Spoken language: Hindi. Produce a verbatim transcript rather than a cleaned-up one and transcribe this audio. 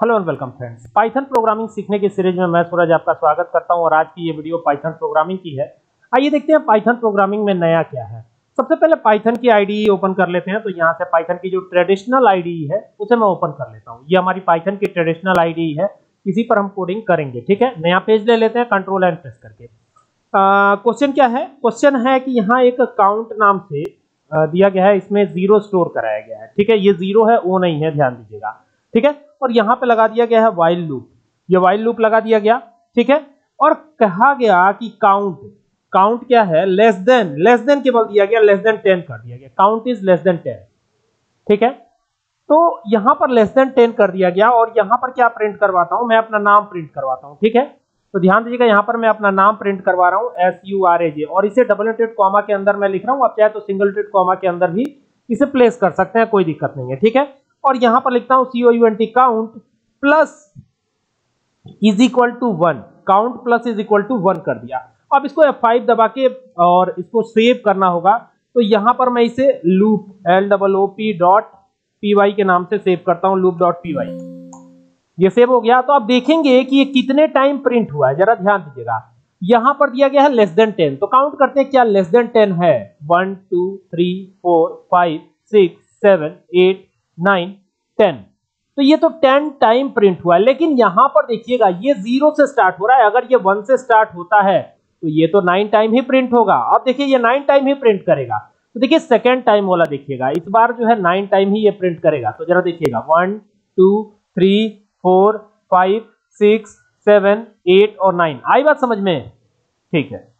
Hello and welcome friends, Python programming सीखने की सीरीज में मैं सूरज आपका स्वागत करता हूं और आज की ये वीडियो पाइथन प्रोग्रामिंग की है। आइए देखते हैं पाइथन प्रोग्रामिंग में नया क्या है। सबसे पहले पाइथन की आईडी ओपन कर लेते हैं। तो यहाँ से पाइथन की जो ट्रेडिशनल आईडी है उसे मैं ओपन कर लेता हूँ। ये हमारी पाइथन की ट्रेडिशनल आईडी है, इसी पर हम कोडिंग करेंगे। ठीक है, नया पेज ले लेते हैं कंट्रोल एंड प्रेस करके। क्वेश्चन क्या है? क्वेश्चन है कि यहाँ एक काउंट नाम से आ, दिया गया है, इसमें जीरो स्टोर कराया गया है। ठीक है, ये जीरो है, वो नहीं है, ध्यान दीजिएगा। ठीक है, और यहाँ पे लगा दिया गया है व्हाइल लूप, ये व्हाइल लूप लगा दिया गया। ठीक है, और कहा गया कि काउंट काउंट क्या है? लेस देन लेस देन केवल दिया गया, लेस देन टेन कर दिया गया। Count is less than ten. ठीक है, तो यहां पर लेस देन टेन कर दिया गया और यहां पर क्या प्रिंट करवाता हूं मैं? अपना नाम प्रिंट करवाता हूं। ठीक है, तो ध्यान दीजिएगा, यहां पर मैं अपना नाम प्रिंट करवा रहा हूं, S U R A J, और इसे डबल इंटेड कॉमा के अंदर मैं लिख रहा हूं। आप चाहे तो सिंगल इंटेड कॉमा के अंदर भी इसे प्लेस कर सकते हैं, कोई दिक्कत नहीं है। ठीक है, और यहां पर लिखता हूं C O U N T count plus is equal to one. Count plus is equal to one कर दिया। अब इसको एफ फाइव दबा के और इसको सेव करना होगा। तो यहां पर मैं इसे loop L double O P dot P Y के नाम से सेव करता हूं, लूप डॉट पी वाई। ये सेव हो गया। तो आप देखेंगे कि ये कितने टाइम प्रिंट हुआ है, जरा ध्यान दीजिएगा। यहां पर दिया गया है लेस देन टेन, तो काउंट करते हैं क्या लेस देन टेन है। One two three four five six seven eight nine ten. तो ये तो टेन टाइम प्रिंट हुआ है। लेकिन यहां पर देखिएगा ये जीरो से स्टार्ट हो रहा है, अगर ये वन से स्टार्ट होता है तो ये तो नाइन टाइम ही प्रिंट होगा। अब देखिए ये नाइन टाइम ही प्रिंट करेगा। तो देखिए सेकेंड टाइम वाला देखिएगा, इस बार जो है नाइन टाइम ही ये प्रिंट करेगा। तो जरा देखिएगा one two three four five six seven eight और नाइन। आई बात समझ में? ठीक है।